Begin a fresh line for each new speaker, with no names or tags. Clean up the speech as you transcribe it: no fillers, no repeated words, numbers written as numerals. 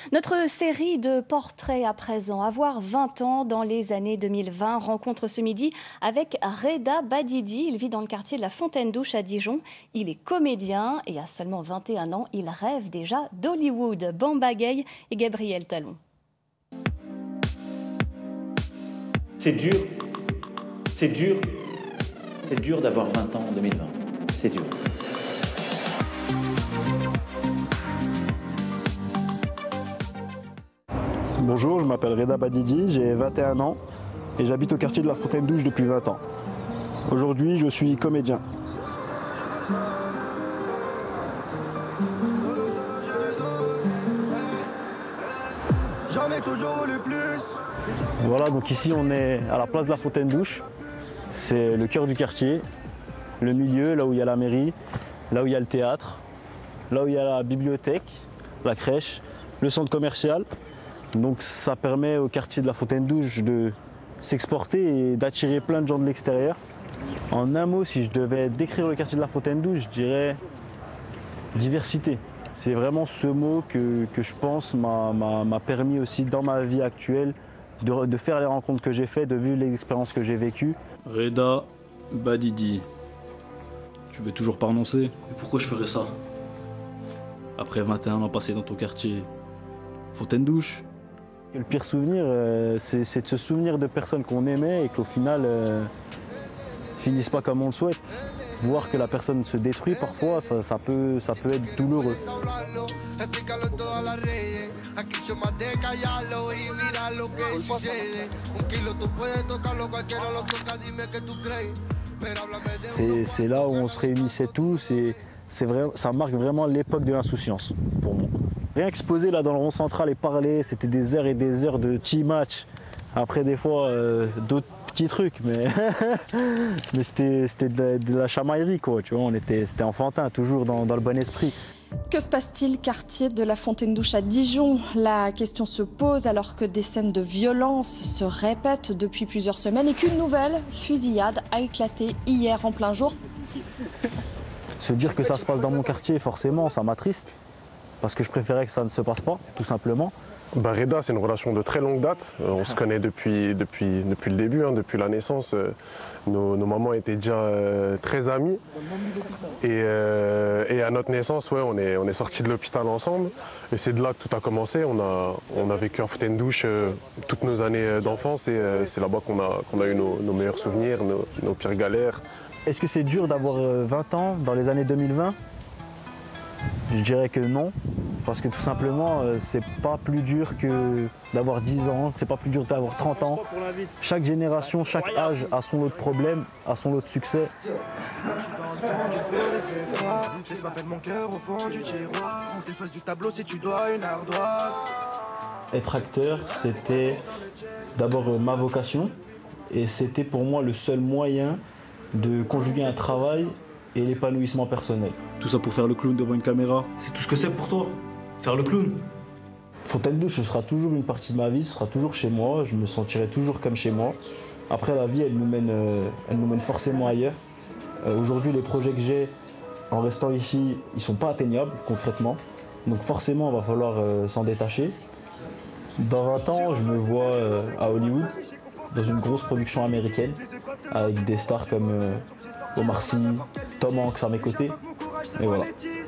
Notre série de portraits à présent, avoir 20 ans dans les années 2020, rencontre ce midi avec Reda Badidi. Il vit dans le quartier de la Fontaine-Douche à Dijon. Il est comédien et à seulement 21 ans, il rêve déjà d'Hollywood. Bamba Gay et Gabriel Talon.
C'est dur d'avoir 20 ans en 2020. C'est dur.
Bonjour, je m'appelle Reda Badidi, j'ai 21 ans et j'habite au quartier de la Fontaine-Douche depuis 20 ans. Aujourd'hui, je suis comédien. Voilà, donc ici on est à la place de la Fontaine-Douche. C'est le cœur du quartier, le milieu, là où il y a la mairie, là où il y a le théâtre, là où il y a la bibliothèque, la crèche, le centre commercial. Donc ça permet au quartier de la Fontaine-Douche de s'exporter et d'attirer plein de gens de l'extérieur. En un mot, si je devais décrire le quartier de la Fontaine-Douche, je dirais diversité. C'est vraiment ce mot que je pense m'a permis aussi dans ma vie actuelle de faire les rencontres que j'ai faites, de vivre les expériences que j'ai vécues.
Reda Badidi. Tu veux toujours pas renoncer? Et pourquoi je ferais ça? Après 21 ans passés dans ton quartier, Fontaine-Douche.
Le pire souvenir, c'est de se souvenir de personnes qu'on aimait et qu'au final finissent pas comme on le souhaite. Voir que la personne se détruit parfois, ça peut être douloureux. C'est là où on se réunissait tous et ça marque vraiment l'époque de l'insouciance pour moi. Rien que se poser là dans le rond central et parler, c'était des heures et des heures de team match. Après des fois d'autres petits trucs, mais, mais c'était de la chamaillerie quoi, tu vois, c'était enfantin, toujours dans le bon esprit.
Que se passe-t-il quartier de la Fontaine-Douche à Dijon? La question se pose alors que des scènes de violence se répètent depuis plusieurs semaines et qu'une nouvelle fusillade a éclaté hier en plein jour.
Se dire que ça se passe dans mon quartier, forcément, ça m'attriste. Parce que je préférais que ça ne se passe pas, tout simplement.
Reda, c'est une relation de très longue date. On se connaît depuis le début, depuis la naissance. Nos mamans étaient déjà très amies. Et à notre naissance, ouais, on est sortis de l'hôpital ensemble. Et c'est de là que tout a commencé. On a vécu à Fontaine-Douche toutes nos années d'enfance. Et c'est là-bas qu'on a eu nos meilleurs souvenirs, nos pires galères.
Est-ce que c'est dur d'avoir 20 ans dans les années 2020 ? Je dirais que non, parce que tout simplement, c'est pas plus dur que d'avoir 10 ans, c'est pas plus dur d'avoir 30 ans. Chaque génération, chaque âge a son lot de problèmes, a son lot de succès. Être acteur, c'était d'abord ma vocation, et c'était pour moi le seul moyen de conjuguer un travail et l'épanouissement personnel.
Tout ça pour faire le clown devant une caméra, c'est tout ce que c'est pour toi? Faire le clown?
Fontaine-Douche, ce sera toujours une partie de ma vie, ce sera toujours chez moi, je me sentirai toujours comme chez moi. Après, la vie, elle nous mène forcément ailleurs. Aujourd'hui, les projets que j'ai en restant ici, ils ne sont pas atteignables concrètement. Donc forcément, il va falloir s'en détacher. Dans 20 ans, je me vois à Hollywood, dans une grosse production américaine, avec des stars comme Omar Sy, Tom Hanks à mes côtés. Et voilà.